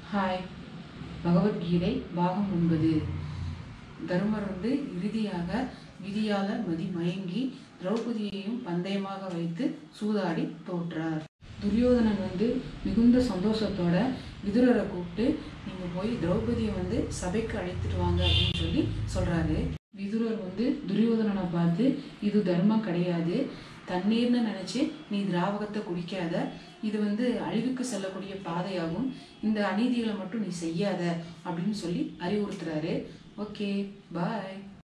Hi. Bhagavad Gita பாகம் 9. தர்மர் இறுதியாக விதியால மயங்கி திரௌபதியையும் பந்தயமாக வைத்து சூதாடி தோற்றார். துரியோதனன் மிகுந்த சந்தோஷத்தோட விதுரரை கூப்பிட்டு நீங்க போய் திரௌபதியை சபைக்கு அழைத்துட்டு வாங்க அப்படின்னு சொல்லி சொல்றாரு. விதுரர் துரியோதனனை பார்த்து இது தர்மம் கிடையாது, தண்ணீர்னு நினைச்சு நீ திராவகத்தை குடிக்காத, இது அழிவுக்கு செல்லக்கூடிய பாதையாகும், இந்த அநீதிகளை மட்டும் நீ செய்யாத அப்படின்னு சொல்லி அறிவுறுத்துறாரு. ஓகே, பாய்.